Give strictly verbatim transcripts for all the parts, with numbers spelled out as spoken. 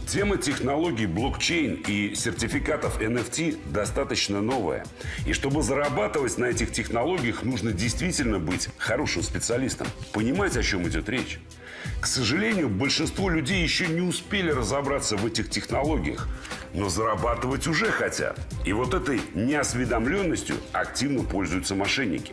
Тема технологий блокчейн и сертификатов эн эф ти достаточно новая. И чтобы зарабатывать на этих технологиях, нужно действительно быть хорошим специалистом. Понимать, о чем идет речь. К сожалению, большинство людей еще не успели разобраться в этих технологиях, но зарабатывать уже хотят. И вот этой неосведомленностью активно пользуются мошенники.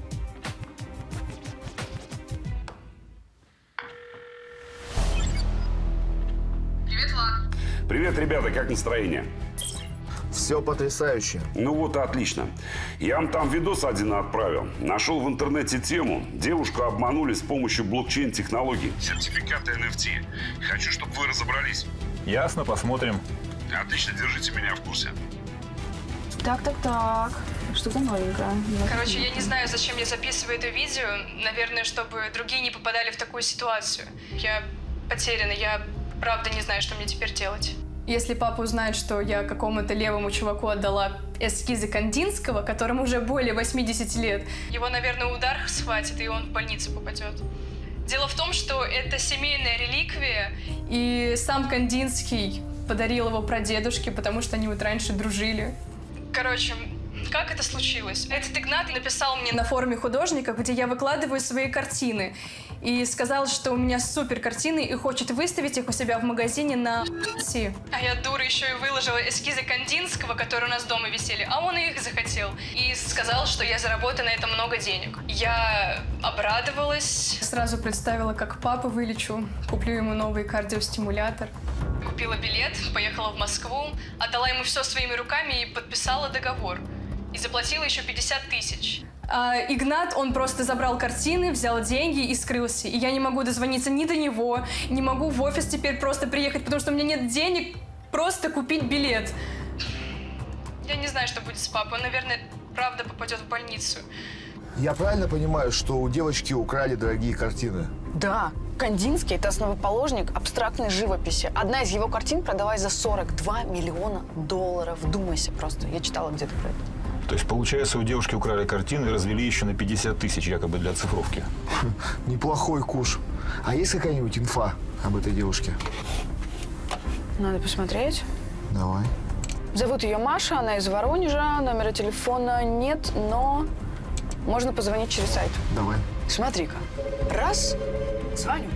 Привет, ребята, как настроение? Все потрясающе. Ну вот и отлично. Я вам там видос один отправил. Нашел в интернете тему. Девушку обманули с помощью блокчейн-технологий. Сертификаты эн эф ти. Хочу, чтобы вы разобрались. Ясно, посмотрим. Отлично, держите меня в курсе. Так, так, так. Что-то новенькое. Короче, я не знаю, зачем я записываю это видео. Наверное, чтобы другие не попадали в такую ситуацию. Я потеряна, я правда не знаю, что мне теперь делать. Если папа узнает, что я какому-то левому чуваку отдала эскизы Кандинского, которому уже более восьмидесяти лет, его, наверное, удар схватит, и он в больницу попадет. Дело в том, что это семейная реликвия. И сам Кандинский подарил его прадедушке, потому что они вот раньше дружили. Короче, как это случилось? Этот Игнат написал мне на форуме художников, где я выкладываю свои картины. И сказал, что у меня супер картины и хочет выставить их у себя в магазине на Си. А я, дура, еще и выложила эскизы Кандинского, которые у нас дома висели, а он и их захотел. И сказал, что я заработаю на этом много денег. Я обрадовалась. Сразу представила, как папу вылечу, куплю ему новый кардиостимулятор. Купила билет, поехала в Москву, отдала ему все своими руками и подписала договор. И заплатила еще пятьдесят тысяч. А Игнат, он просто забрал картины, взял деньги и скрылся. И я не могу дозвониться ни до него, не могу в офис теперь просто приехать, потому что у меня нет денег просто купить билет. Я не знаю, что будет с папой. Он, наверное, правда попадет в больницу. Я правильно понимаю, что у девочки украли дорогие картины? Да. Кандинский – это основоположник абстрактной живописи. Одна из его картин продалась за сорок два миллиона долларов. Вдумайся просто. Я читала где-то про это. То есть, получается, у девушки украли картины и развели еще на пятьдесят тысяч, якобы для оцифровки. Неплохой куш. А есть какая-нибудь инфа об этой девушке? Надо посмотреть. Давай. Зовут ее Маша, она из Воронежа. Номера телефона нет, но можно позвонить через сайт. Давай. Смотри-ка. Раз. Звоню.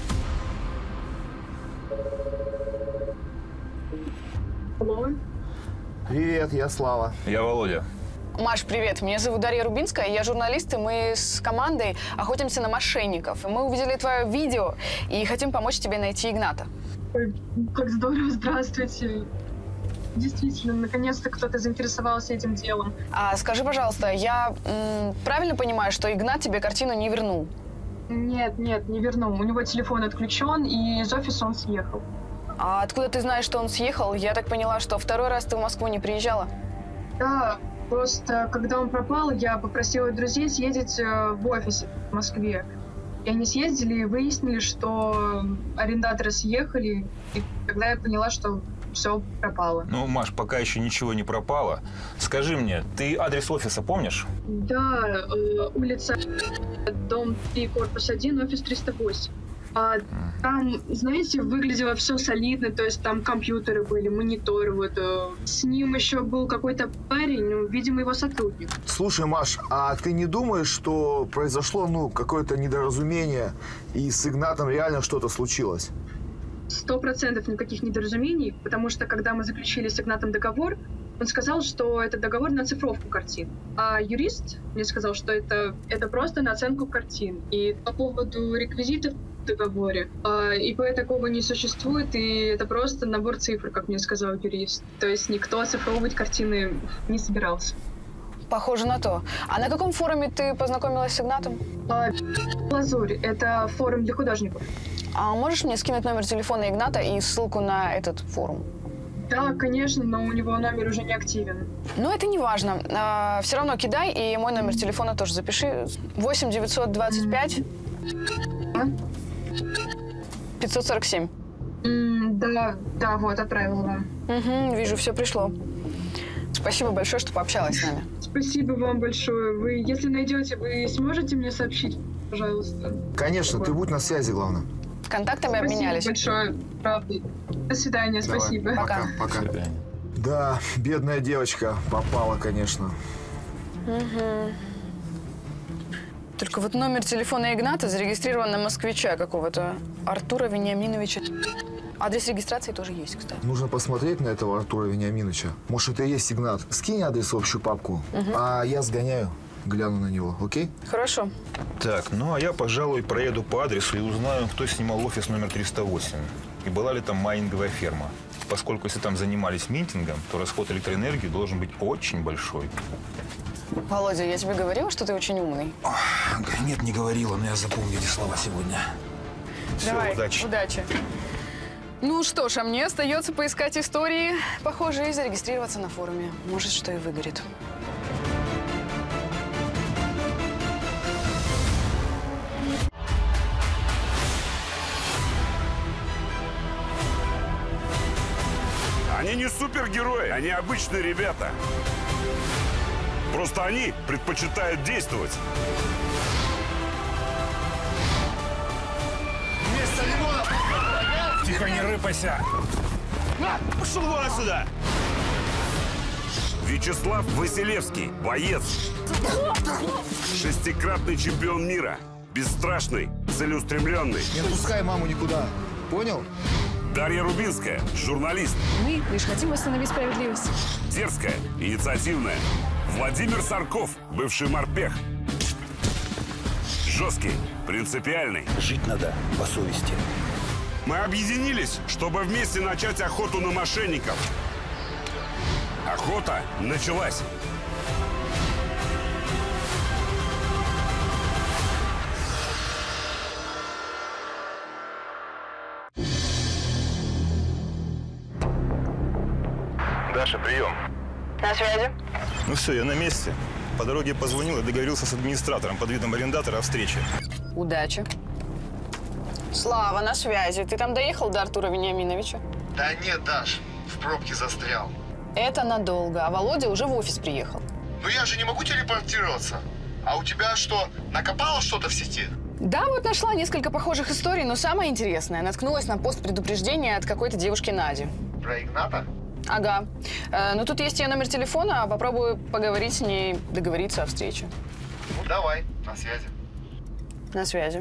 Алло. Привет, я Слава. Я Володя. Маш, привет. Меня зовут Дарья Рубинская, я журналист, и мы с командой охотимся на мошенников. И мы увидели твое видео и хотим помочь тебе найти Игната. Ой, как здорово, здравствуйте. Действительно, наконец-то кто-то заинтересовался этим делом. А скажи, пожалуйста, я м, правильно понимаю, что Игнат тебе картину не вернул? Нет, нет, не вернул. У него телефон отключен, и из офиса он съехал. А откуда ты знаешь, что он съехал? Я так поняла, что второй раз ты в Москву не приезжала? Да, просто когда он пропал, я попросила друзей съездить в офис в Москве. И они съездили и выяснили, что арендаторы съехали, и тогда я поняла, что все пропало. Ну, Маш, пока еще ничего не пропало. Скажи мне, ты адрес офиса помнишь? Да, э, улица, дом три, корпус один, офис триста восемь. А там, знаете, выглядело все солидно, то есть там компьютеры были, мониторы, вот. С ним еще был какой-то парень, ну, видимо, его сотрудник. Слушай, Маш, а ты не думаешь, что произошло, ну, какое-то недоразумение, и с Игнатом реально что-то случилось? Сто процентов никаких недоразумений, потому что, когда мы заключили с Игнатом договор, он сказал, что это договор на оцифровку картин. А юрист мне сказал, что это, это просто на оценку картин. И по поводу реквизитов в договоре, ИП такого не существует, и это просто набор цифр, как мне сказал юрист. То есть никто оцифровывать картины не собирался. Похоже на то. А на каком форуме ты познакомилась с Игнатом? А, Лазурь. Это форум для художников. А можешь мне скинуть номер телефона Игната и ссылку на этот форум? Да, конечно, но у него номер уже не активен. Ну, это не важно. А, все равно кидай, и мой номер телефона тоже запиши. восемь девятьсот двадцать пять пятьсот сорок семь. Mm, да, да, вот, отправила вам. Угу, вижу, все пришло. Спасибо большое, что пообщалась с нами. Спасибо вам большое. Вы, если найдете, вы сможете мне сообщить, пожалуйста? Конечно, ты будь на связи, главное. Контактами Спасибо обменялись. большое, правда. До свидания, Давай. спасибо. Пока. Пока. Да, бедная девочка попала, конечно. Только вот номер телефона Игната зарегистрирован на москвича какого-то. Артура Вениаминовича. Адрес регистрации тоже есть, кстати. Нужно посмотреть на этого Артура Вениаминовича. Может, это и есть Игнат. Скинь адрес в общую папку, а я сгоняю, гляну на него, окей? Хорошо. Так, ну а я, пожалуй, проеду по адресу и узнаю, кто снимал офис номер триста восемь. И была ли там майнинговая ферма. Поскольку если там занимались минтингом, то расход электроэнергии должен быть очень большой. Володя, я тебе говорила, что ты очень умный? Нет, не говорила, но я запомню эти слова сегодня. Все, Давай, удачи. удачи. Ну что ж, а мне остается поискать истории, похожие, и зарегистрироваться на форуме. Может, что и выгорит. Они не супергерои, они обычные ребята. Просто они предпочитают действовать. Тихо, не рыпайся. Пошел вон отсюда. Вячеслав Василевский, боец. Шестикратный чемпион мира. Бесстрашный, целеустремленный. Не отпускай маму никуда, понял? Дарья Рубинская, журналист. Мы лишь хотим восстановить справедливость. Дерзкая, инициативная. Владимир Сарков, бывший морпех. Жесткий, принципиальный. Жить надо по совести. Мы объединились, чтобы вместе начать охоту на мошенников. Охота началась. Даша, прием. На связи. Ну все, я на месте. По дороге позвонил и договорился с администратором под видом арендатора о встрече. Удачи. Слава, на связи. Ты там доехал до Артура Вениаминовича? Да нет, Даш, в пробке застрял. Это надолго, а Володя уже в офис приехал. Ну я же не могу телепортироваться. А у тебя что, накопало что-то в сети? Да, вот нашла несколько похожих историй, но самое интересное, наткнулась на пост предупреждения от какой-то девушки Нади. Про Игната? Ага. Э, ну, тут есть ее номер телефона, попробую поговорить с ней, договориться о встрече. Ну давай, на связи. На связи.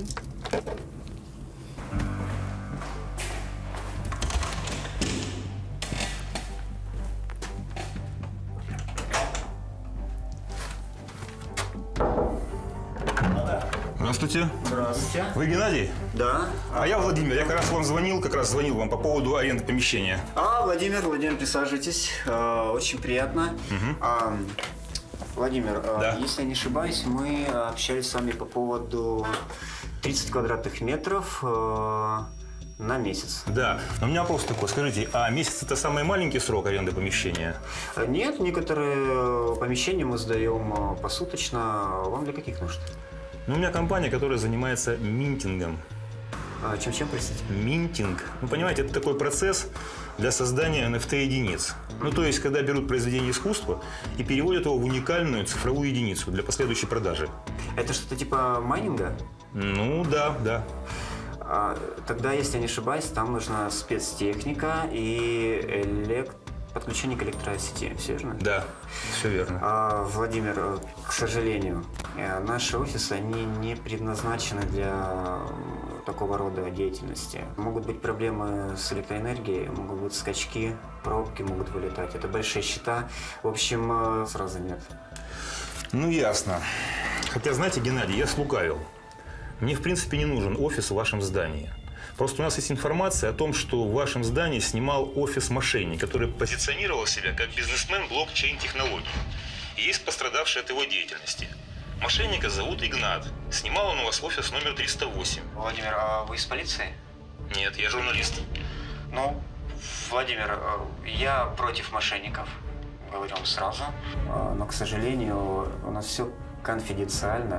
Здравствуйте. Здравствуйте. Вы Геннадий? Да. А я Владимир. Я как раз вам звонил, как раз звонил вам по поводу аренды помещения. А, Владимир, Владимир, присаживайтесь. Э, очень приятно. Угу. А, Владимир, э, Да. если я не ошибаюсь, мы общались с вами по поводу тридцати квадратных метров э, на месяц. Да. Но у меня вопрос такой. Скажите, а месяц это самый маленький срок аренды помещения? Э, Нет, некоторые помещения мы сдаем э, посуточно. Вам для каких нужд? Ну, у меня компания, которая занимается минтингом. А, чем-чем, простите? Минтинг. Ну, понимаете, это такой процесс для создания эн эф ти-единиц. Ну, то есть, когда берут произведение искусства и переводят его в уникальную цифровую единицу для последующей продажи. Это что-то типа майнинга? Ну, да, да. А, тогда, если я не ошибаюсь, там нужна спецтехника и элект... подключение к электросети. Все верно? Да, все верно. А, Владимир, э, к сожалению, э, наши офисы, они не предназначены для такого рода деятельности. Могут быть проблемы с электроэнергией, могут быть скачки, пробки могут вылетать. Это большие счета. В общем, э, сразу нет. Ну, ясно. Хотя, знаете, Геннадий, я слукавил. Мне, в принципе, не нужен офис в вашем здании. Просто у нас есть информация о том, что в вашем здании снимал офис мошенник, который позиционировал себя как бизнесмен блокчейн-технологий. И есть пострадавший от его деятельности. Мошенника зовут Игнат. Снимал он у вас офис номер триста восемь. Владимир, а вы из полиции? Нет, я журналист. Ну, Владимир, э, я против мошенников, говорю вам сразу. Э, Но, к сожалению, у нас все конфиденциально,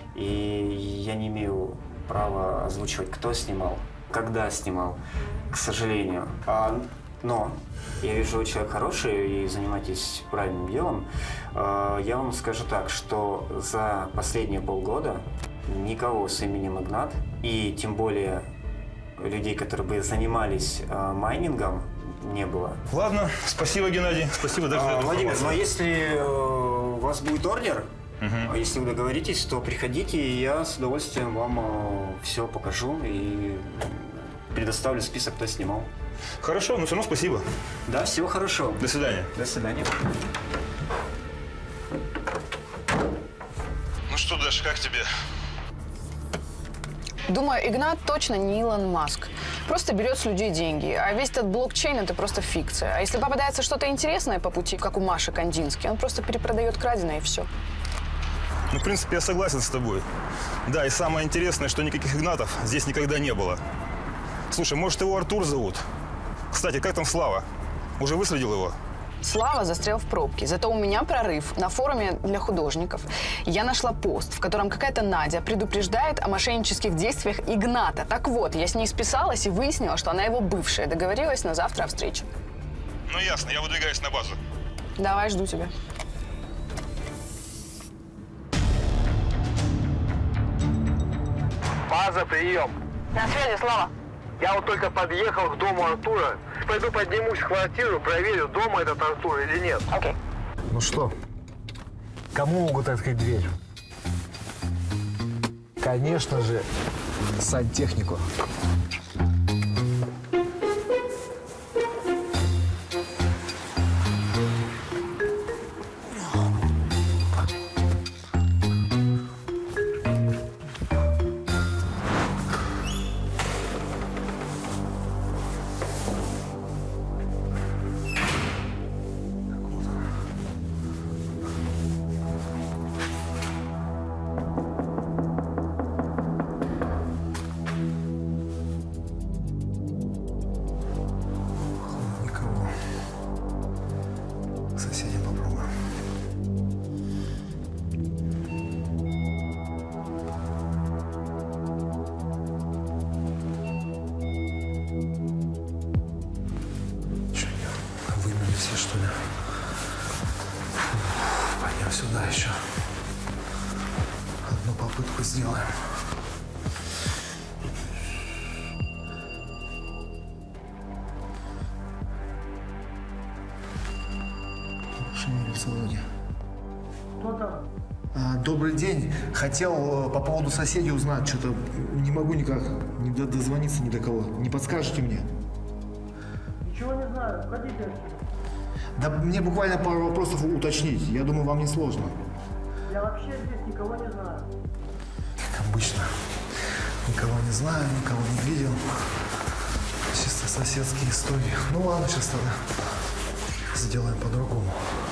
и я не имею права озвучивать, кто снимал, когда снимал, к сожалению. А, но я вижу, вы человек хороший и занимаетесь правильным делом. А, я вам скажу так, что за последние полгода никого с именем Игнат, и тем более людей, которые бы занимались э, майнингом, не было. Ладно, спасибо, Геннадий. Спасибо даже за А, эту Владимир, информацию. но если э, у вас будет ордер, Угу. если вы договоритесь, то приходите, и я с удовольствием вам э, все покажу и предоставлю список, кто снимал. Хорошо, но все равно спасибо. Да, всего хорошего. До свидания. До свидания. Ну что, Даша, как тебе? Думаю, Игнат точно не Илон Маск. Просто берет с людей деньги. А весь этот блокчейн – это просто фикция. А если попадается что-то интересное по пути, как у Маши Кандински, он просто перепродает краденое и все. Ну, в принципе, я согласен с тобой. Да, и самое интересное, что никаких Игнатов здесь никогда не было. Слушай, может, его Артур зовут? Кстати, как там Слава? Уже выследил его? Слава застрял в пробке. Зато у меня прорыв на форуме для художников. Я нашла пост, в котором какая-то Надя предупреждает о мошеннических действиях Игната. Так вот, я с ней списалась и выяснила, что она его бывшая. Договорилась на завтра о встрече. Ну, ясно, я выдвигаюсь на базу. Давай, жду тебя. База, прием. На связи, Слава. Я вот только подъехал к дому Артура. Пойду поднимусь в квартиру, проверю, дома этот Артур или нет. Окей. Ну что, кому могут открыть дверь? Конечно же, сантехнику. Все, что ли? Пойдем сюда еще. Одну попытку сделаем. Шевелится. Кто там? А, добрый день. Хотел э, по поводу соседей узнать. Что-то не могу никак не до- дозвониться ни до кого. Не подскажете мне? Ничего не знаю, ходите отсюда. Да мне буквально пару вопросов уточнить. Я думаю, вам не сложно. Я вообще здесь никого не знаю. Как обычно. Никого не знаю, никого не видел. Чисто соседские истории. Ну ладно, сейчас тогда сделаем по-другому.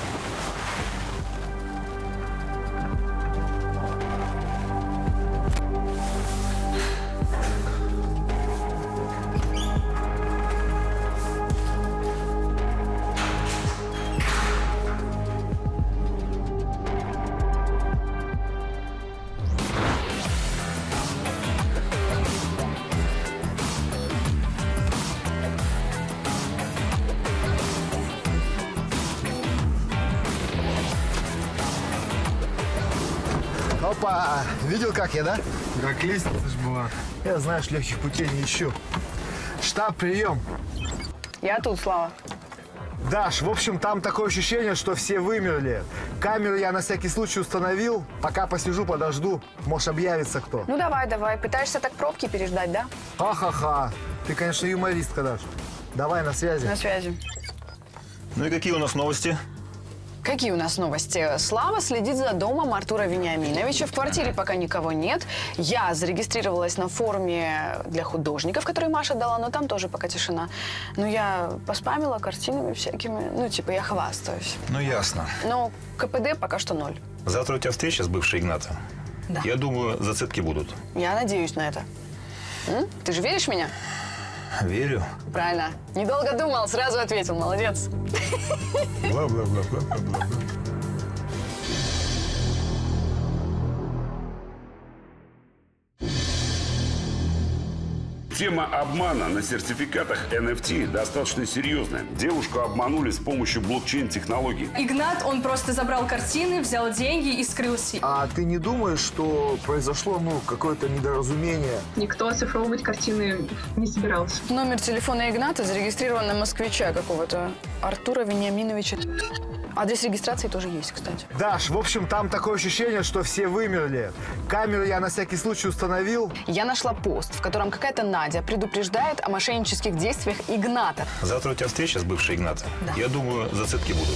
Опа! Видел, как я, да? Как лестница ж была. Я, знаешь, легких путей не ищу. Штаб, прием. Я тут, Слава. Даш, в общем, там такое ощущение, что все вымерли. Камеру я на всякий случай установил. Пока посижу, подожду. Может, объявится кто. Ну давай, давай. Пытаешься так пробки переждать, да? Ха-ха-ха. Ты, конечно, юмористка, Даш. Давай, на связи. На связи. Ну и какие у нас новости? Какие у нас новости? Слава следит за домом Артура Вениаминовича. В квартире пока никого нет. Я зарегистрировалась на форуме для художников, который Маша дала, но там тоже пока тишина. Но я поспамила картинами всякими. Ну, типа, я хвастаюсь. Ну, ясно. Но КПД пока что ноль. Завтра у тебя встреча с бывшей Игната. Да. Я думаю, зацепки будут. Я надеюсь на это. М? Ты же веришь в меня? Верю. Правильно. Недолго думал, сразу ответил. Молодец. Бла-бла-бла-бла-бла-бла. Тема обмана на сертификатах эн эф ти достаточно серьезная. Девушку обманули с помощью блокчейн-технологий. Игнат, он просто забрал картины, взял деньги и скрылся. А ты не думаешь, что произошло, ну, какое-то недоразумение? Никто оцифровывать картины не собирался. Номер телефона Игната зарегистрирован на москвича какого-то. Артура Вениаминовича. Адрес регистрации тоже есть, кстати. Даш, в общем, там такое ощущение, что все вымерли. Камеру я на всякий случай установил. Я нашла пост, в котором какая-то Надя предупреждает о мошеннических действиях Игната. Завтра у тебя встреча с бывшей Игната. Да. Я думаю, зацепки будут.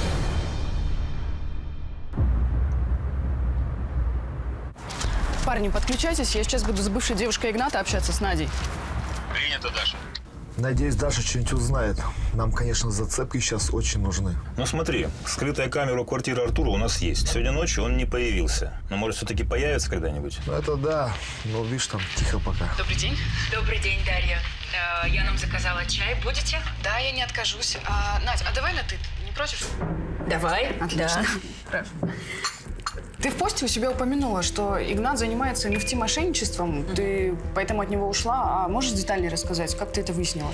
Парни, подключайтесь, я сейчас буду с бывшей девушкой Игната общаться с Надей. Принято, Даша. Надеюсь, Даша что-нибудь узнает. Нам, конечно, зацепки сейчас очень нужны. Ну смотри, скрытая камера квартиры Артура у нас есть. Сегодня ночью он не появился. Но может все-таки появится когда-нибудь? Ну это да, но видишь, там тихо пока. Добрый день. Добрый день, Дарья. Э, я нам заказала чай. Будете? Да, я не откажусь. А, Надь, а давай на «ты», не против? Давай. Отлично. Да. Ты в посте у себя упомянула, что Игнат занимается эн эф ти-мошенничеством. Mm-hmm. Ты поэтому от него ушла. А можешь детальнее рассказать, как ты это выяснила?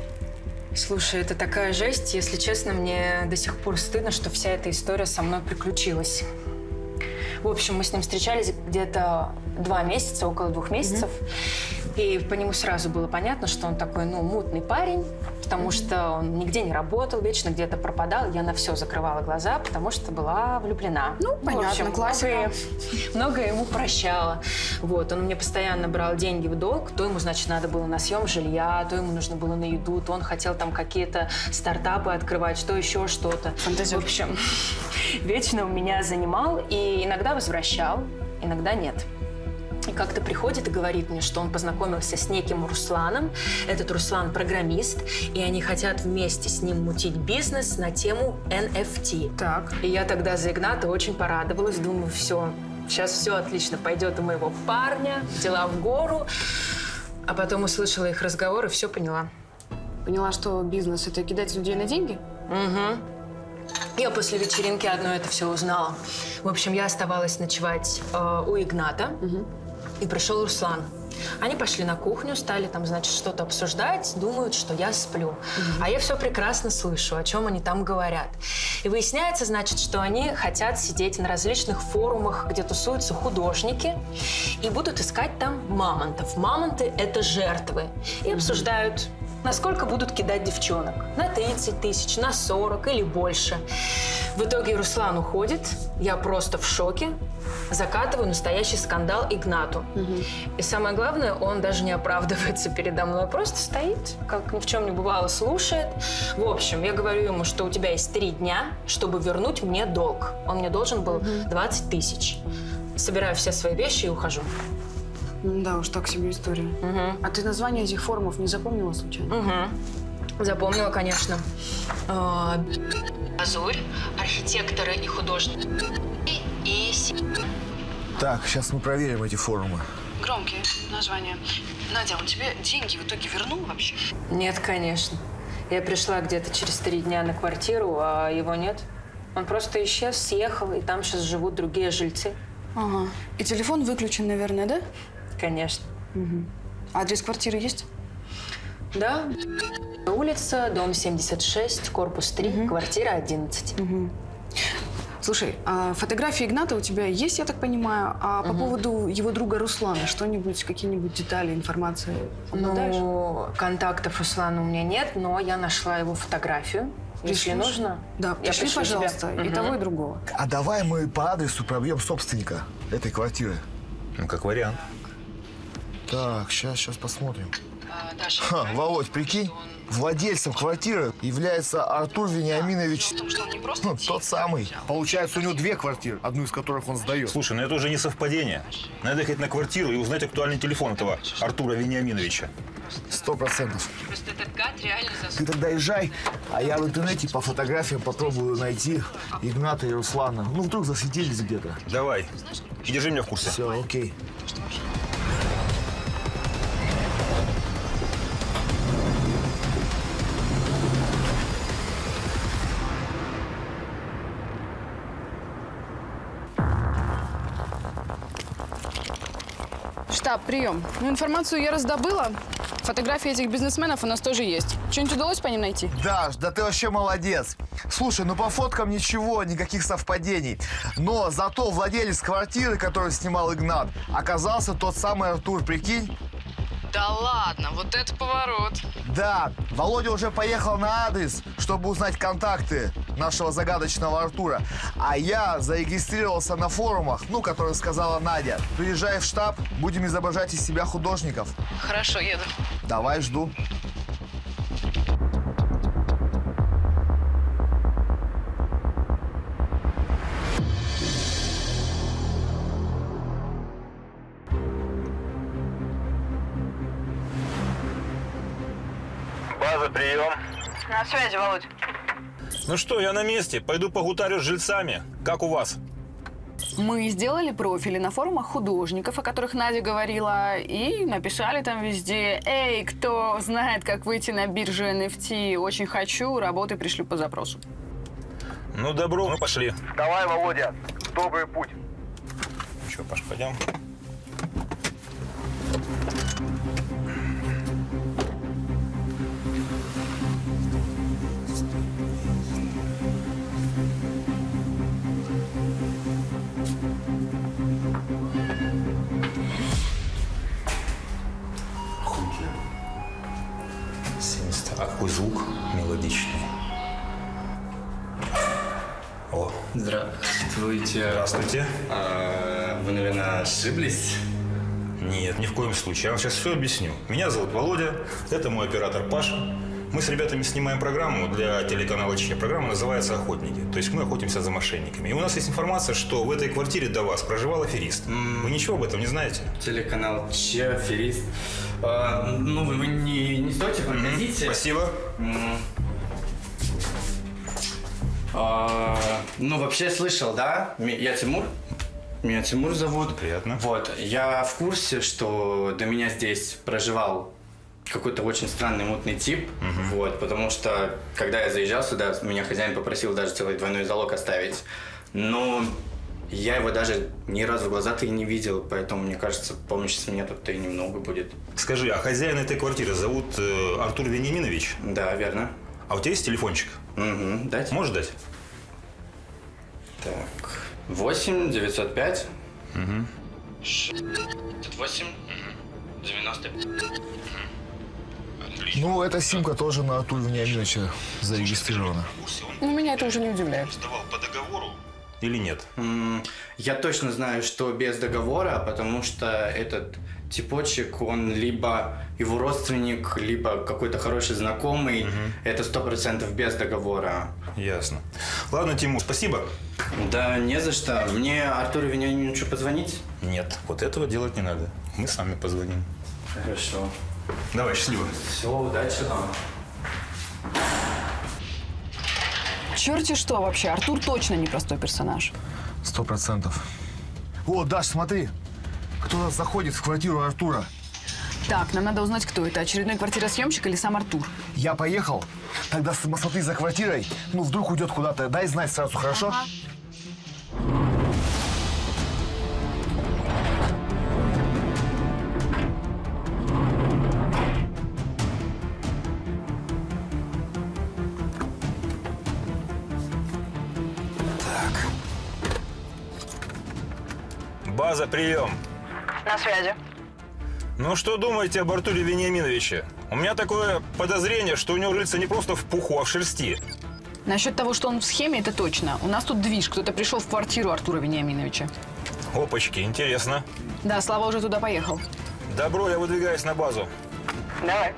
Слушай, это такая жесть. Если честно, мне до сих пор стыдно, что вся эта история со мной приключилась. В общем, мы с ним встречались где-то два месяца, около двух месяцев. Mm-hmm. И по нему сразу было понятно, что он такой, ну, мутный парень, потому mm-hmm. что он нигде не работал, вечно где-то пропадал. Я на все закрывала глаза, потому что была влюблена. Ну, понятно, в общем, классика. Многое, многое ему прощала. Вот, он мне постоянно брал деньги в долг. То ему, значит, надо было на съем жилья, то ему нужно было на еду, то он хотел там какие-то стартапы открывать, что еще что-то. Фантазер. В общем, вечно у меня занимал и иногда возвращал, иногда нет. И как-то приходит и говорит мне, что он познакомился с неким Русланом. Этот Руслан программист, и они хотят вместе с ним мутить бизнес на тему эн эф ти. Так. И я тогда за Игната очень порадовалась. Думаю, все, сейчас все отлично пойдет у моего парня, дела в гору. А потом услышала их разговор и все поняла. Поняла, что бизнес – это кидать людей на деньги? Угу. Я после вечеринки одно это все узнала. В общем, я оставалась ночевать э, у Игната. Угу. И пришел Руслан. Они пошли на кухню, стали там, значит, что-то обсуждать, думают, что я сплю. Угу. А я все прекрасно слышу, о чем они там говорят. И выясняется, значит, что они хотят сидеть на различных форумах, где тусуются художники, и будут искать там мамонтов. Мамонты – это жертвы. И угу. обсуждают, насколько будут кидать девчонок. На тридцать тысяч, на сорок или больше. В итоге Руслан уходит, я просто в шоке. Закатываю настоящий скандал Игнату. Угу. И самое главное, он даже не оправдывается передо мной, просто стоит, как ни в чем не бывало, слушает. В общем, я говорю ему, что у тебя есть три дня, чтобы вернуть мне долг. Он мне должен был угу. двадцать тысяч. Собираю все свои вещи и ухожу. Да уж, так себе история. Угу. А ты название этих форумов не запомнила случайно? Угу. Запомнила, конечно. Азурь, архитекторы и художники. И... Так, сейчас мы проверим эти форумы. Громкие названия. Надя, он тебе деньги в итоге вернул вообще? Нет, конечно. Я пришла где-то через три дня на квартиру, а его нет. Он просто исчез, съехал, и там сейчас живут другие жильцы. Ага. И телефон выключен, наверное, да? Конечно. Угу. Адрес квартиры есть? Да. Улица, дом семьдесят шесть, корпус три, угу. квартира одиннадцать. Угу. Слушай, а фотографии Игната у тебя есть, я так понимаю, а угу. по поводу его друга Руслана что-нибудь, какие-нибудь детали, информация обладаешь? Ну, контактов Руслана у меня нет, но я нашла его фотографию. Если нужно, да, пришли, пожалуйста, тебе. И угу. того, и другого. А давай мы по адресу пробьем собственника этой квартиры. Ну, как вариант. Так, сейчас, сейчас посмотрим. А, Даша, Ха, Володь, прикинь, владельцем квартиры является Артур Вениаминович. Том, что он не просто ну, тот самый. Получается, у него две квартиры, одну из которых он сдает. Слушай, ну это уже не совпадение. Надо ехать на квартиру и узнать актуальный телефон этого Артура Вениаминовича. Сто процентов. Просто этот гад реально засунул. Ты тогда езжай, а я в интернете по фотографиям попробую найти Игната и Руслана. Ну, вдруг засветились где-то. Давай. И держи меня в курсе. Все, окей. Штаб, прием. Ну, информацию я раздобыла. Фотографии этих бизнесменов у нас тоже есть. Что-нибудь удалось по ним найти? Даш, да ты вообще молодец. Слушай, ну по фоткам ничего, никаких совпадений. Но зато владелец квартиры, которую снимал Игнат, оказался тот самый Артур, прикинь? Да ладно, вот это поворот. Да, Володя уже поехал на адрес, чтобы узнать контакты нашего загадочного Артура. А я зарегистрировался на форумах, ну, которые сказала Надя. Приезжай в штаб, будем изображать из себя художников. Хорошо, еду. Давай, жду. База, прием. На связи, Володь. Ну что, я на месте. Пойду погутарю с жильцами. Как у вас? Мы сделали профили на форумах художников, о которых Надя говорила, и написали там везде: «Эй, кто знает, как выйти на биржу эн эф ти? Очень хочу, работы пришлю по запросу». Ну, добро, мы пошли. Давай, Володя, в добрый путь. Что, Паш, пойдем? Какой звук мелодичный. О. Здравствуйте. Здравствуйте. А, вы, наверное, ошиблись? Нет, ни в коем случае. Я вам сейчас все объясню. Меня зовут Володя, это мой оператор Паша. Мы с ребятами снимаем программу для телеканала Че. Программа называется «Охотники». То есть мы охотимся за мошенниками. И у нас есть информация, что в этой квартире до вас проживал аферист. Mm. Вы ничего об этом не знаете? Телеканал Че, аферист. А, ну, вы, вы не, не стойте, погодите. Mm-hmm. Спасибо. Mm. А, ну, вообще слышал, да? Я Тимур. Меня Тимур зовут. Приятно. Вот, я в курсе, что до меня здесь проживал какой-то очень странный мутный тип, угу. Вот, потому что, когда я заезжал сюда, меня хозяин попросил даже целый двойной залог оставить, но я его даже ни разу в глаза-то и не видел, поэтому, мне кажется, помощи с меня тут-то и немного будет. Скажи, а хозяин этой квартиры зовут э, Артур Вениаминович? Да, верно. А у тебя есть телефончик? Угу, дать? Можешь дать? Так, восемь девятьсот пять угу. шестьдесят восемь девяносто пять. Ну, эта симка тоже на Артура Вениаминовича зарегистрирована. Ну, меня это уже не удивляет. Сдавал по договору или нет? Mm, я точно знаю, что без договора, потому что этот типочек, он либо его родственник, либо какой-то хороший знакомый. Угу. Это сто процентов без договора. Ясно. Ладно, Тимур, спасибо. Да не за что. Мне Артуру Вениаминовичу позвонить? Нет, вот этого делать не надо. Мы сами позвоним. Хорошо. Давай, счастливо. Все, удачи вам. Черти что вообще, Артур точно непростой персонаж. Сто процентов. О, Даш, смотри, кто заходит в квартиру Артура. Так, нам надо узнать, кто это. Очередной квартиросъемщик или сам Артур? Я поехал. Тогда смотри за квартирой. Ну, вдруг уйдет куда-то. Дай знать сразу, хорошо? Ага. База, прием. На связи. Ну, что думаете об Артуре Вениаминовиче? У меня такое подозрение, что у него рыльца не просто в пуху, а в шерсти. Насчет того, что он в схеме, это точно. У нас тут движ. Кто-то пришел в квартиру Артура Вениаминовича. Опачки, интересно. Да, Слава уже туда поехал. Добро, я выдвигаюсь на базу. Давай.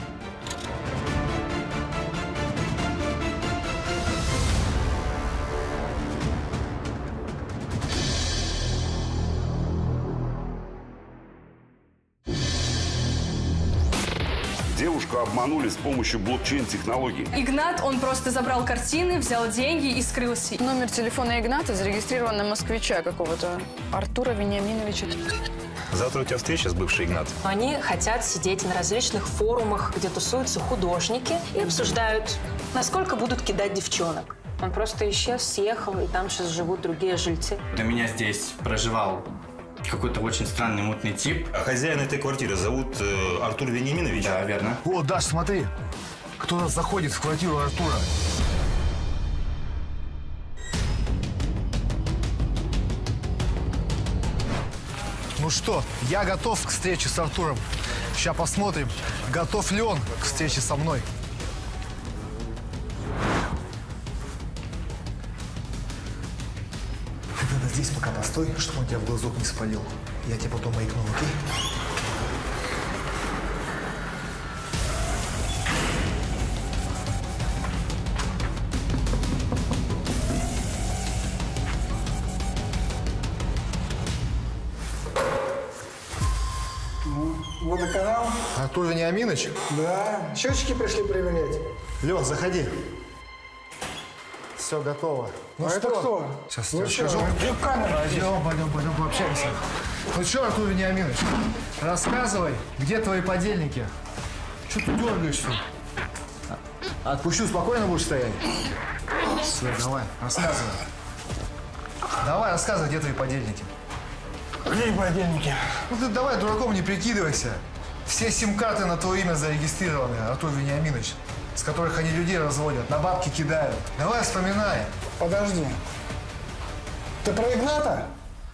Девушку обманули с помощью блокчейн-технологий. Игнат, он просто забрал картины, взял деньги и скрылся. Номер телефона Игната зарегистрирован на москвича какого-то. Артура Вениаминовича. Завтра у тебя встреча с бывшей Игнат. Они хотят сидеть на различных форумах, где тусуются художники и обсуждают, насколько будут кидать девчонок. Он просто исчез, съехал, и там сейчас живут другие жильцы. До меня здесь проживал какой-то очень странный мутный тип. А хозяин этой квартиры зовут э, Артур Вениаминович? Да, верно. О, Даш, смотри, кто-то заходит в квартиру Артура. Ну что, я готов к встрече с Артуром. Сейчас посмотрим, готов ли он к встрече со мной. Ты тогда здесь пока постой, чтобы он тебя в глазок не спалил. Я тебе потом маякну, окей? Водоканал? Артур Вениаминович? Да. Счетчики пришли проверять. Лен, заходи. Все готово. Ну а что? Это кто? Сейчас ну я что, скажу. в камеру. Пойдем, пойдем, пойдем пообщаемся. Ну что, Артур Вениаминович, рассказывай, где твои подельники? Что ты дергаешься? Отпущу, спокойно будешь стоять? Все, давай, рассказывай. Давай, рассказывай, где твои подельники. Где подельники? Ну ты давай дураком не прикидывайся. Все сим-карты на твое имя зарегистрированы, Артур Вениаминович, с которых они людей разводят, на бабки кидают. Давай вспоминай. Подожди. Ты про Игната?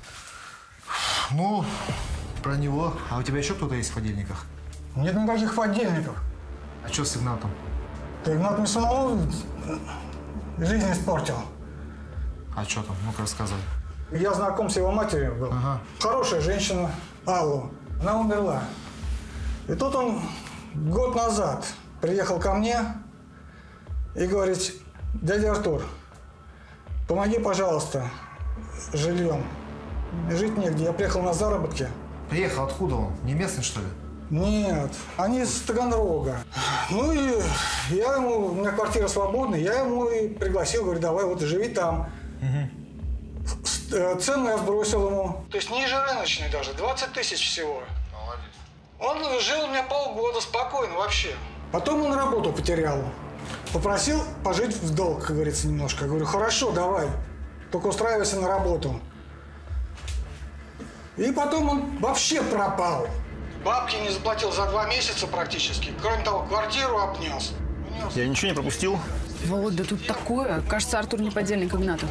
Ну, про него. А у тебя еще кто-то есть в подельниках? Нет никаких подельников. А что с Игнатом? Ты Игнат мне самому жизнь испортил. А что там? Ну-ка рассказывай. Я знаком с его матерью был. Ага. Хорошая женщина, Аллу. Она умерла. И тут он год назад приехал ко мне и говорит: дядя Артур, помоги, пожалуйста, с жильем. Жить негде. Я приехал на заработки. Приехал откуда он? Не местный, что ли? Нет, они из Таганрога. Ну и я ему, у меня квартира свободная, я ему и пригласил, говорю, давай вот живи там. Угу. Цену я сбросил ему. То есть ниже рыночной даже, двадцать тысяч всего. Молодец. Он жил у меня полгода спокойно вообще. Потом он работу потерял. Попросил пожить в долг, как говорится, немножко. Я говорю, хорошо, давай, только устраивайся на работу. И потом он вообще пропал. Бабки не заплатил за два месяца практически. Кроме того, квартиру обнес. Я ничего не пропустил? Володь, да тут такое. Кажется, Артур не подельник Игната.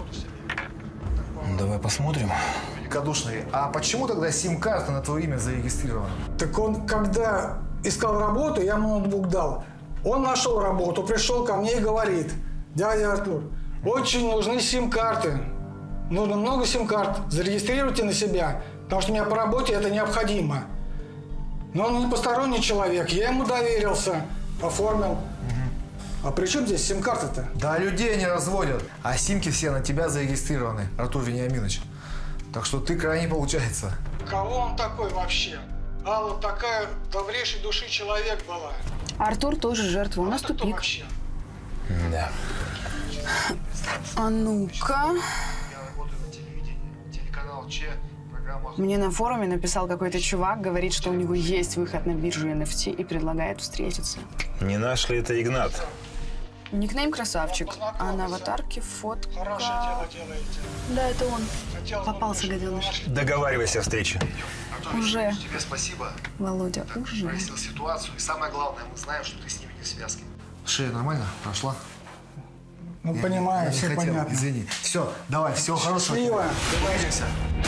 Давай посмотрим. Великодушный. А почему тогда сим-карта на твое имя зарегистрирована? Так он, когда искал работу, я ему ноутбук дал. Он нашел работу, пришел ко мне и говорит: дядя Артур, очень нужны сим-карты. Нужно много сим-карт. Зарегистрируйте на себя, потому что у меня по работе это необходимо. Но он не посторонний человек. Я ему доверился, оформил. Угу. А при чем здесь сим-карты-то? Да, людей не разводят. А симки все на тебя зарегистрированы, Артур Вениаминович. Так что ты крайне получается. Кого он такой вообще? Алла такая добрейшей души человек была. Артур тоже жертва. У нас а тупик. Вообще? Да. А ну-ка. Я работаю на телевидении. Телеканал Че. Мне на форуме написал какой-то чувак, говорит, что у него есть выход на биржу эн эф ти и предлагает встретиться. Не наш ли это Игнат? Никнейм красавчик, а на аватарке фотка... Хорошее дело делаете. Да, это он. Попался, гаденыш. Договаривайся о встрече. Уже. Тебе спасибо. Володя, так, уже. Прояснил ситуацию. И самое главное, мы знаем, что ты с ними не в связке. Шея нормально? Прошла? Ну, я, понимаю, я все хотел, понятно. Извини. Все, давай, всего хорошего. Счастливо. Увидимся.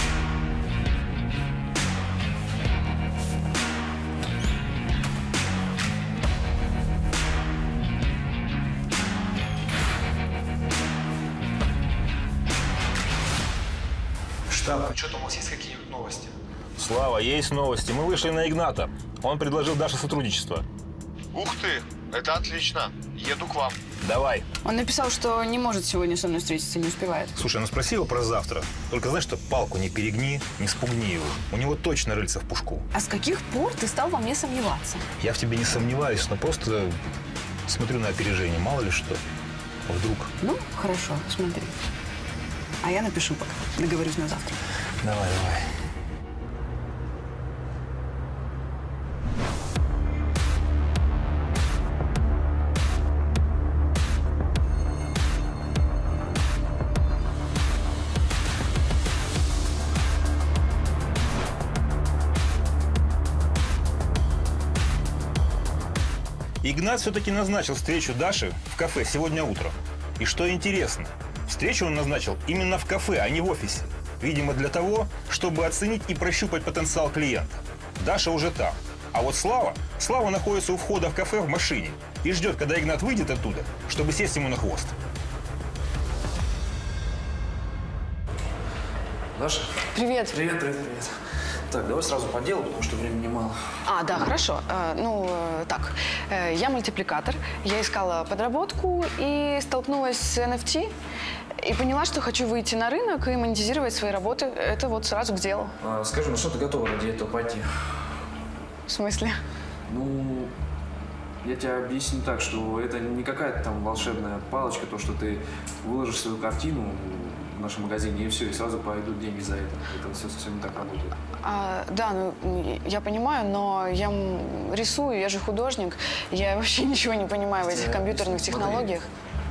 Штаб, что там у вас есть какие-нибудь новости? Слава, есть новости. Мы вышли на Игната. Он предложил Даше сотрудничество. Ух ты, это отлично. Еду к вам. Давай. Он написал, что не может сегодня со мной встретиться, не успевает. Слушай, ну спроси его про завтра. Только знаешь что, палку не перегни, не спугни его. У него точно рыльца в пушку. А с каких пор ты стал во мне сомневаться? Я в тебе не сомневаюсь, но просто смотрю на опережение. Мало ли что. Вдруг. Ну, хорошо, смотри. А я напишу пока. Договорюсь на завтра. Давай, давай. Игнат все-таки назначил встречу Даши в кафе сегодня утром. И что интересно, встречу он назначил именно в кафе, а не в офисе. Видимо, для того, чтобы оценить и прощупать потенциал клиента. Даша уже там. А вот Слава, Слава находится у входа в кафе в машине и ждет, когда Игнат выйдет оттуда, чтобы сесть ему на хвост. Даша? Привет. Привет, привет, привет. Так, давай сразу по делу, потому что времени мало. А, да, хорошо. Э, ну, э, так, э, я мультипликатор, я искала подработку и столкнулась с эн эф ти и поняла, что хочу выйти на рынок и монетизировать свои работы. Это вот сразу к делу. А, скажи, ну что ты готова ради этого пойти? В смысле? Ну, я тебе объясню так, что это не какая-то там волшебная палочка, то, что ты выложишь свою картину в нашем магазине, и все, и сразу пойдут деньги за это. Это все совсем не так работает. А, да, ну, я понимаю, но я рисую, я же художник, я вообще ничего не понимаю в этих компьютерных технологиях.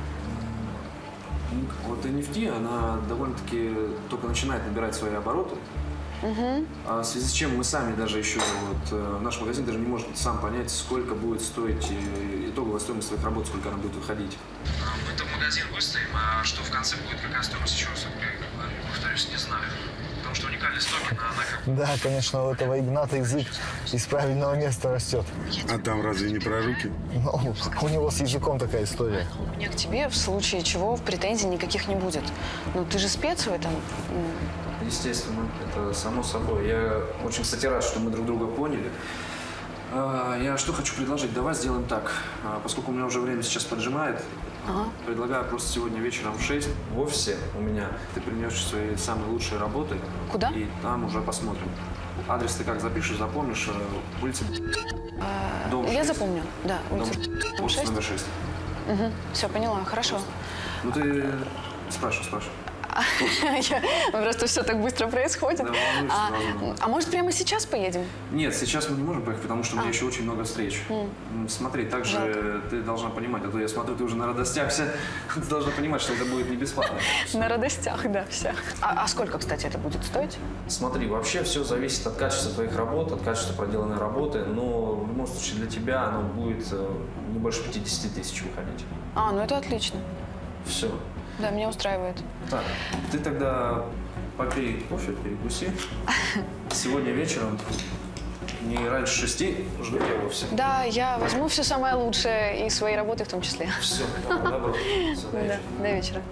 Вот эн эф ти, она довольно-таки только начинает набирать свои обороты. Угу. А в связи с чем мы сами даже еще, вот, наш магазин даже не может сам понять, сколько будет стоить итоговая стоимость своих работ, сколько она будет выходить. Мы-то в магазин выставим, а что в конце будет, какая стоимость, еще раз повторюсь, не знаю. Потому что уникальность токена, она как... Да, конечно, у этого Игната язык из правильного места растет. А там разве не про руки? Ну, у него с языком такая история. У меня к тебе в случае чего претензий никаких не будет. Ну, ты же спец в этом. Естественно, это само собой. Я очень, кстати, рад, что мы друг друга поняли. Я что хочу предложить? Давай сделаем так. Поскольку у меня уже время сейчас поджимает, ага. предлагаю просто сегодня вечером в шесть в офисе у меня ты принесешь свои самые лучшие работы. Куда? И там уже посмотрим. Адрес ты как запишешь, запомнишь? Улица... А, Дом я шесть. запомню, да. Улица Дом шесть. Номер шесть. Угу. Все, поняла, хорошо. Ну ты спрашивай, спрашивай. Просто все так быстро происходит. Да, волнуешься, а, волнуешься. а может, прямо сейчас поедем? Нет, сейчас мы не можем поехать, потому что у меня А. еще очень много встреч. М. Смотри, также Жалко. ты должна понимать, а то я смотрю, ты уже на радостях вся. Ты должна понимать, что это будет не бесплатно. На радостях, да, все. А, а сколько, кстати, это будет стоить? Смотри, вообще все зависит от качества твоих работ, от качества проделанной работы, но в любом случае для тебя оно будет э, не больше пятидесяти тысяч выходить. А, ну это отлично. Все. Да, меня устраивает. Так, ты тогда попей кофе, перекуси. Сегодня вечером, не раньше шести, жду тебя в офисе. Да, я возьму все самое лучшее и свои работы в том числе. Все, добро, добро. Все, до вечера. Да, до вечера.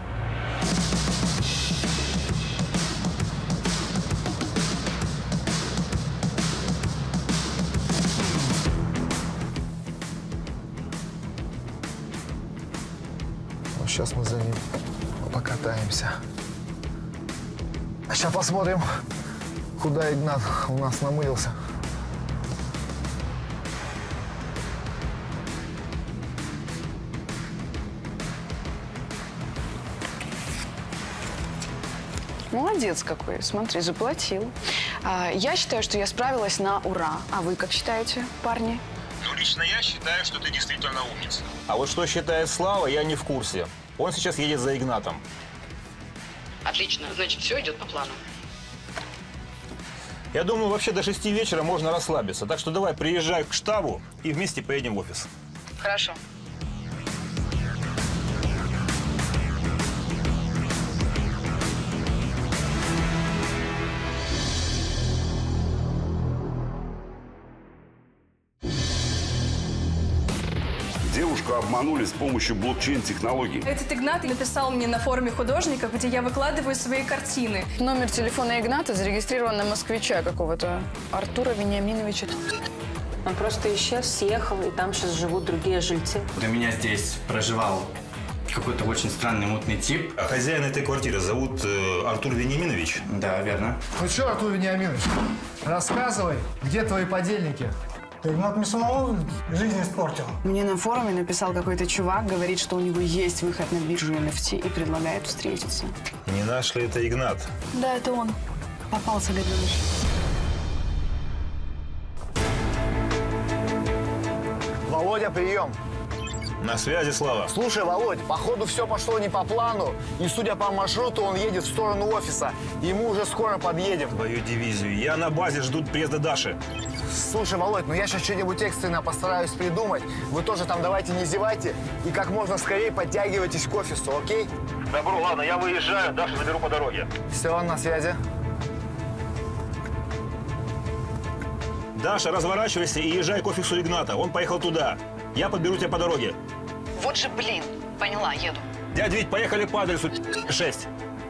Сейчас мы за ним покатаемся. А сейчас посмотрим, куда Игнат у нас намылился. Молодец какой, смотри, заплатил. А, я считаю, что я справилась на ура. А вы как считаете, парни? Ну, лично я считаю, что ты действительно умница. А вот что считает Слава, я не в курсе. Он сейчас едет за Игнатом. Отлично, значит, все идет по плану. Я думаю, вообще до шести вечера можно расслабиться. Так что давай, приезжай к штабу и вместе поедем в офис. Хорошо. Девушку обманули с помощью блокчейн-технологий. Этот Игнат написал мне на форуме художников, где я выкладываю свои картины. Номер телефона Игната зарегистрирован на москвича какого-то Артура Вениаминовича. Он просто исчез, съехал, и там сейчас живут другие жильцы. До меня здесь проживал какой-то очень странный мутный тип. А хозяина этой квартиры зовут э, Артур Вениаминович? Да, верно. Ну что, Артур Вениаминович, рассказывай, где твои подельники? Игнат мне самому жизнь испортил. Мне на форуме написал какой-то чувак, говорит, что у него есть выход на биржу эн эф ти и предлагает встретиться. Не наш ли это Игнат? Да, это он. Попался, гаденыш. Володя, прием. На связи, Слава. Слушай, Володь, походу все пошло не по плану. И судя по маршруту, он едет в сторону офиса. И мы уже скоро подъедем. Твою дивизию. Я на базе, ждут приезда Даши. Слушай, Володь, ну я сейчас что-нибудь экстренно постараюсь придумать. Вы тоже там давайте не зевайте и как можно скорее подтягивайтесь к офису, окей? Добро, ладно, я выезжаю, Дашу заберу по дороге. Все, на связи. Даша, разворачивайся и езжай к офису Игната. Он поехал туда. Я подберу тебя по дороге. Вот же, блин. Поняла, еду. Дядя Вить, поехали по адресу шесть.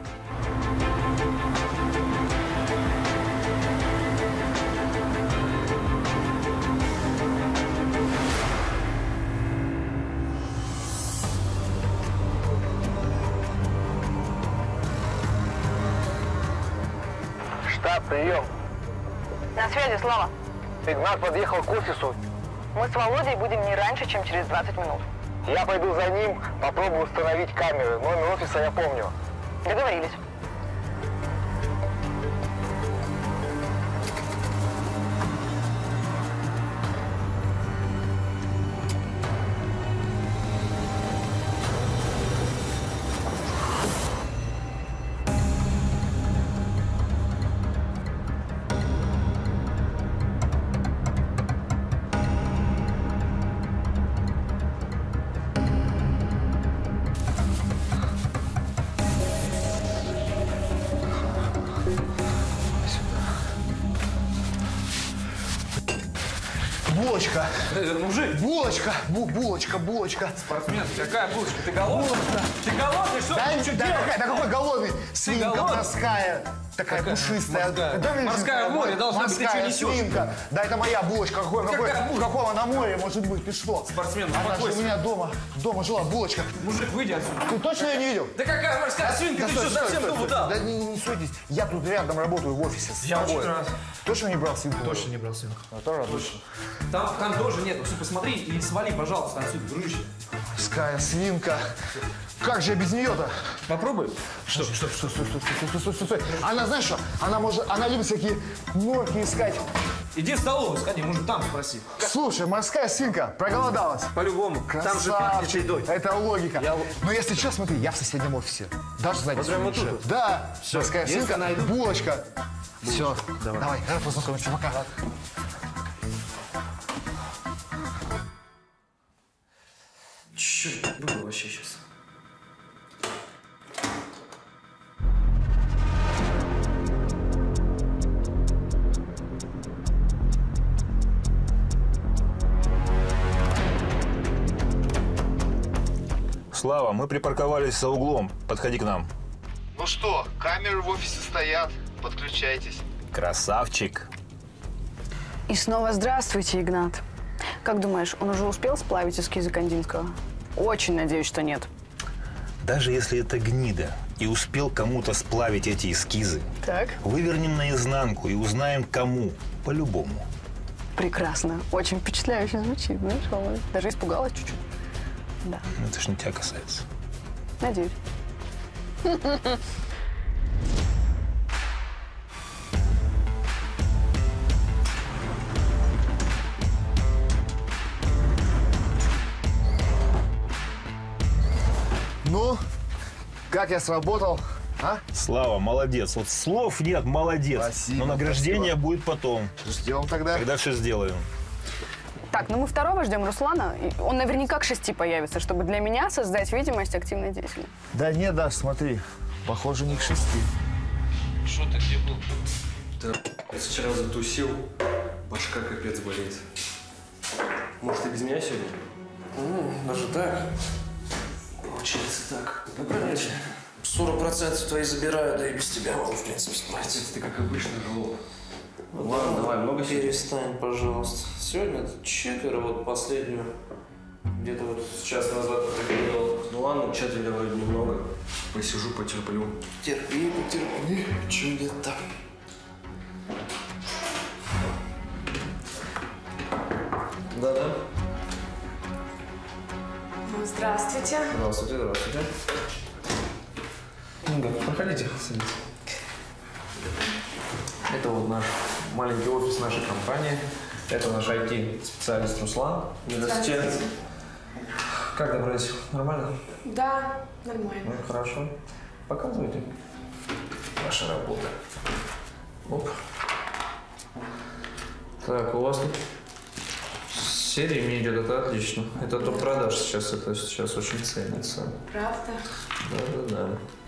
Штаб, прием. На связи, Слава. Игнат подъехал к офису. Мы с Володей будем не раньше, чем через двадцать минут. Я пойду за ним, попробую установить камеры. Номер офиса я помню. Договорились. Булочка. Мужик. Булочка. Бу булочка, булочка. Спортсмен, какая булочка? Ты голодный? Булочка. Ты голодный? Что да, ты что да, делаешь? какая, да какой голодный? Свинка голодный? морская. Такая Какая? пушистая. Морская. Да, Морская в море должна быть, ты морская что несешь? свинка. Да, это моя булочка. Какой, какой, Какая булочка? какого на море может быть? Ты что? Спортсмен, Она же успокойся. у меня дома, дома жила булочка. Мужик, выйди отсюда. Ты точно ее не видел? Да какая морская свинка? Ты что, совсем дому дал? Да не, не суйтесь. Я тут рядом работаю в офисе. с Я тобой. очень рад. Точно не брал свинку? Точно не брал свинку. А то радуюсь. Там, там тоже нет. Все, посмотри и свали, пожалуйста, отсюда, дружище. Морская свинка. Как же я без нее-то? Попробуй. Что? Что? Что? Стой, стой, стой, стой, стой, стой, стой. Она, знаешь что? Она может, она любит всякие норки искать. Иди в столовую, сходи, может, там спроси. Слушай, морская свинка проголодалась. По-любому. Там же пахнет едой. Это логика. Я... Но если честно, смотри, я в соседнем офисе. Даже сзади. Вот прямо тут? Да. Все. Морская Если свинка, найду. булочка. Все. Давай. Давай, рад познакомиться. Пока. Черт, было вообще сейчас. Слава, мы припарковались за углом. Подходи к нам. Ну что, камеры в офисе стоят. Подключайтесь. Красавчик. И снова здравствуйте, Игнат. Как думаешь, он уже успел сплавить эскизы Кандинского? Очень надеюсь, что нет. Даже если это гнида и успел кому-то сплавить эти эскизы, Так. вывернем наизнанку и узнаем, кому. По-любому. Прекрасно. Очень впечатляюще звучит, знаешь, Володя? Даже испугалась чуть-чуть. Да. Ну, это ж не тебя касается. Надеюсь. Ну, как я сработал, а? Слава, молодец. Вот слов нет, молодец. Спасибо, Но награждение спасибо. будет потом. Ждем тогда. Когда все сделаю. Так, ну мы второго ждем Руслана. И он наверняка к шести появится, чтобы для меня создать видимость активной деятельности. Да не, Даш, смотри. Похоже, не к шести. Что ты где был? Да, я вчера затусил, башка капец болит. Может, и без меня сегодня? Ну, даже так. Получается так. Ну, конечно. сорок процентов твои забираю, да и без тебя могу, в принципе, справиться. Ты как обычно, жлоб. Ну, Ладно, давай, много сегодня? Перестань, пожалуйста. Сегодня четверо, вот последнюю. Где-то вот час назад приходил. Ну ладно, четыре давай немного. Посижу, потерплю. Терпи, потерпи. Чудо-то. Да-да. Здравствуйте. Здравствуйте, здравствуйте. Ну да, проходите, садитесь. Это вот наш маленький офис нашей компании. Это наш ай ти-специалист Руслан. Здравствуйте. Как добрались? Нормально? Да, нормально. Ну, хорошо. Показывайте. Ваша работа. Оп. Так, у вас тут с сериями идет, это отлично. Это топ продаж сейчас, это сейчас очень ценится. Правда? Да-да-да.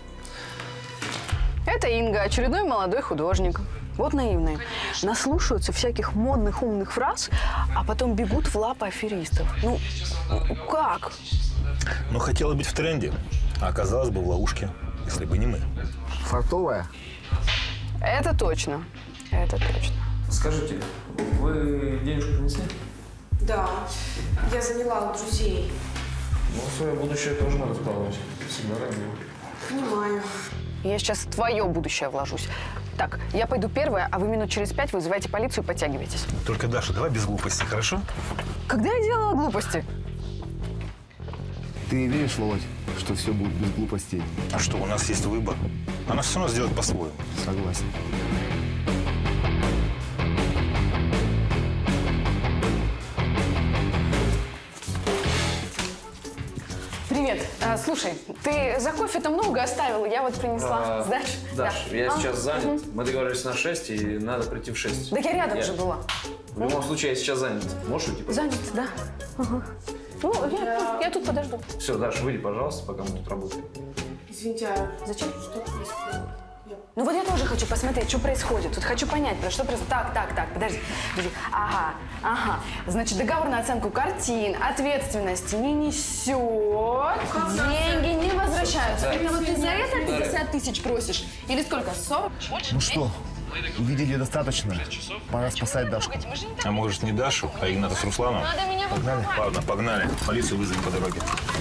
Это Инга, очередной молодой художник. Вот наивные. Наслушаются всяких модных умных фраз, а потом бегут в лапы аферистов. Ну, как? Ну, хотела быть в тренде, а оказалась бы в ловушке, если бы не мы. Фартовая? Это точно. Это точно. Скажите, вы денежку принесли? Да. Я заняла у друзей. Ну, свое будущее тоже надо вкладывать. Всегда родил. Понимаю. Я сейчас в твое будущее вложусь. Так, я пойду первая, а вы минут через пять вызываете полицию и подтягиваетесь. Только, Даша, давай без глупостей, хорошо? Когда я делала глупости? Ты веришь, Володь, что все будет без глупостей? А что, у нас есть выбор. Она все равно сделает по-своему. Согласен. Привет. А, слушай, ты за кофе-то много оставил, я вот принесла. А, Сдачу? Даш, Да. я А? сейчас занят. Мгм. Мы договорились на шесть, и надо прийти в шесть. Да я рядом же была. В любом случае, я сейчас занят. Можешь уйти? Занят, да. Ага. Ну, я, я тут подожду. Все, Даш, выйди, пожалуйста, пока мы тут работаем. Извините, а зачем? Что происходит? Ну вот я тоже хочу посмотреть, что происходит. Тут хочу понять, про что происходит. Так, так, так, подожди. подожди. Ага, ага. Значит, договор на оценку картин ответственности не несет. Деньги не возвращаются. Это вот ты за это пятьдесят тысяч просишь? Или сколько? сорок? Ну что, увидели достаточно. Пора спасать Дашку. А может, не Дашу, а Игната с Русланом? Надо меня Погнали? Ладно, погнали. Полицию вызовем по дороге.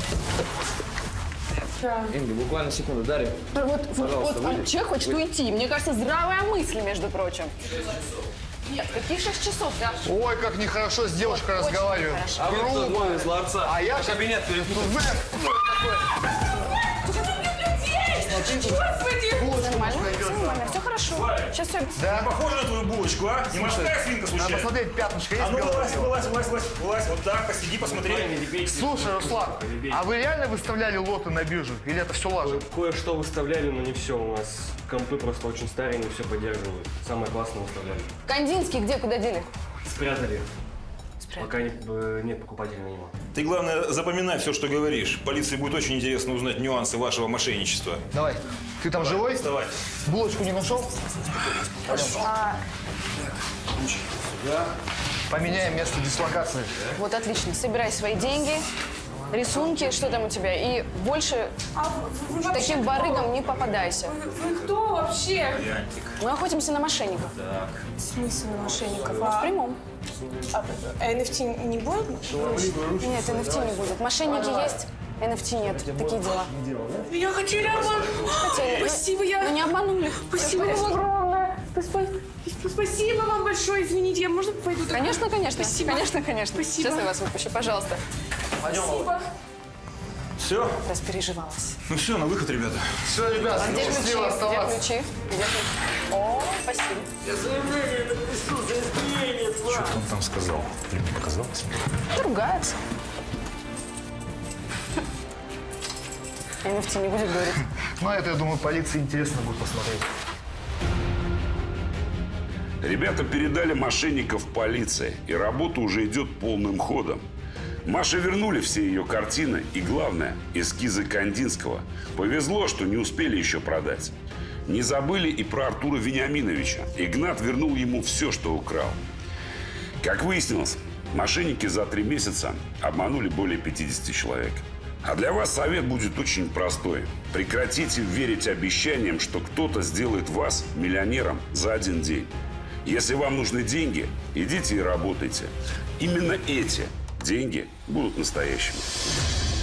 Инга, буквально секунду. Дарья, Вот, пожалуйста, вот выйди. человек хочет Выйди. уйти. Мне кажется, здравая мысль, между прочим. Нет, какие шесть часов, да? Ой, как нехорошо с девушкой Очень разговариваю. нехорошо. А вы кто двое из ларца? А я кабинет перепутал. Нормально, все нормально, все хорошо. Сейчас все. Да? Похоже на твою булочку, а? Не морская свинка, случайно? Надо посмотреть, пятнышко есть А ну, в голове? вылазь, вылазь, вылазь, вылазь, вылазь. Вот так, посиди, посмотри. Слушай, Руслан, а вы реально выставляли лоты на биржу? Или это все лажа? Кое-что выставляли, но не все. У нас компы просто очень старые, не все поддерживают. Самое классное выставляли. Кандинский где, куда дели? Спрятали. Пока не- э, нет покупателей на него. Ты, главное, запоминай все, что говоришь. Полиции будет очень интересно узнать нюансы вашего мошенничества. Давай. Ты там живой? Вставай. Булочку не нашел? А, Да. Поменяем место дислокации. вот отлично. Собирай свои деньги, рисунки, что там у тебя, и больше таким барыгам не попадайся. Вы кто вообще? Мы охотимся на мошенников. Так. В смысле на мошенников? В прямом. А эн эф ти не будет? Нет, эн эф ти не будет. Мошенники есть, эн эф ти нет. Такие дела. Меня хотели обмануть. Хотели. Спасибо, я... Ну не обманули. Спасибо вам огромное. Спа- Спасибо вам большое. Извините, я можно пойду? Конечно, конечно. Спасибо. Конечно, конечно. Спасибо. Сейчас я вас выпущу, пожалуйста. Спасибо. Все? Распереживалась. Ну все, на выход, ребята. Все, ребят, А где ключи? счастливо Где оставаться. ключи? Где ключи? О, спасибо. Я заявление напишу, заявление, Что он там сказал? Или мне показалось? Ругается. эн эф ти не будет говорить. Ну, это, я думаю, полиции интересно будет посмотреть. Ребята передали мошенников полиции, и работа уже идет полным ходом. Маше вернули все ее картины и, главное, эскизы Кандинского. Повезло, что не успели еще продать. Не забыли и про Артура Вениаминовича. Игнат вернул ему все, что украл. Как выяснилось, мошенники за три месяца обманули более пятидесяти человек. А для вас совет будет очень простой. Прекратите верить обещаниям, что кто-то сделает вас миллионером за один день. Если вам нужны деньги, идите и работайте. Именно эти деньги будут настоящими.